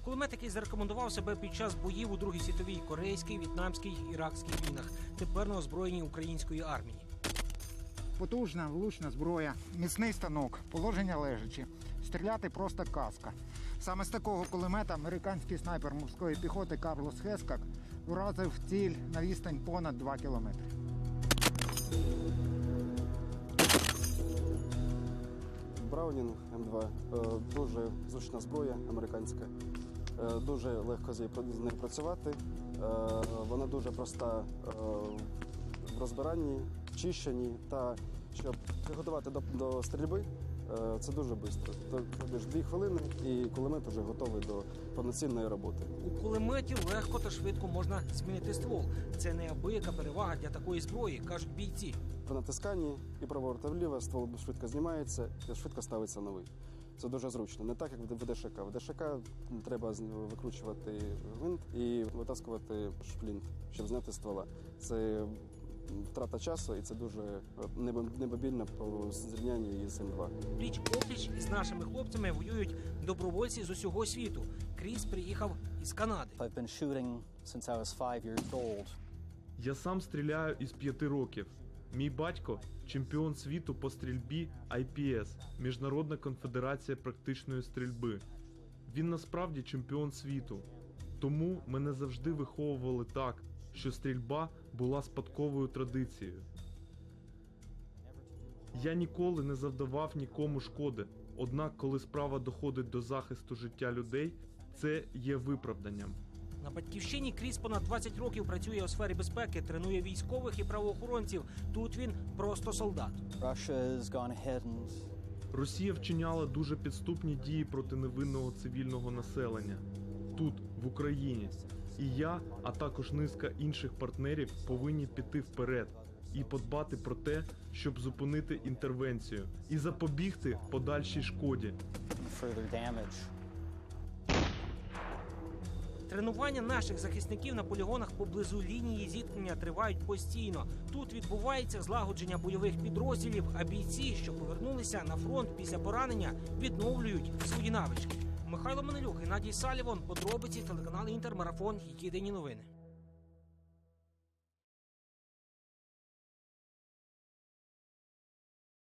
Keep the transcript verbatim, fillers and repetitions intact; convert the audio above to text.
Кулемет, який зарекомендував себе під час боїв у Другій світовій, корейській, в'єтнамській, іракській війнах, тепер на озброєнні української армії. Потужна, влучна зброя, міцний станок, положення лежачі. Стріляти просто казка. Саме з такого кулемета американський снайпер морської піхоти Карлос Хескак вразив ціль на відстань понад два кілометри. Браунінг М два – дуже зручна зброя американська, дуже легко з нею працювати, вона дуже проста в розбиранні, в чищенні, та щоб приготувати до, до стрільби, це дуже швидко. Тобто дві хвилини і кулемет вже готовий до повноцінної роботи. У кулеметі легко та швидко можна змінити ствол. Це неабияка перевага для такої зброї, кажуть бійці. При натисканні і праворуч та вліво ствол швидко знімається і швидко ставиться новий. Це дуже зручно. Не так, як в ДШК. В ДШК треба викручувати гвинт і витаскувати шплінт, щоб зняти ствола. Це втрата часу і це дуже небабільно по зрівнянню з М два. Пліч-опліч із нашими хлопцями воюють добровольці з усього світу. Кріс приїхав із Канади. Я сам стріляю із п'яти років. Мій батько – чемпіон світу по стрільбі ай пі ес – Міжнародна конфедерація практичної стрільби. Він насправді чемпіон світу. Тому мене завжди виховували так, що стрільба була спадковою традицією. Я ніколи не завдавав нікому шкоди, однак коли справа доходить до захисту життя людей, це є виправданням. На Батьківщині Кріс понад двадцять років працює у сфері безпеки, тренує військових і правоохоронців. Тут він просто солдат. Росія вчиняла дуже підступні дії проти невинного цивільного населення. Тут, в Україні. І я, а також низка інших партнерів повинні піти вперед і подбати про те, щоб зупинити інтервенцію і запобігти подальшій шкоді. Тренування наших захисників на полігонах поблизу лінії зіткнення тривають постійно. Тут відбувається злагодження бойових підрозділів, а бійці, що повернулися на фронт після поранення, відновлюють свої навички. Михайло Манилюк, Геннадій Салівон, подробиці, телеканал Інтер, Марафон, Єдині новини.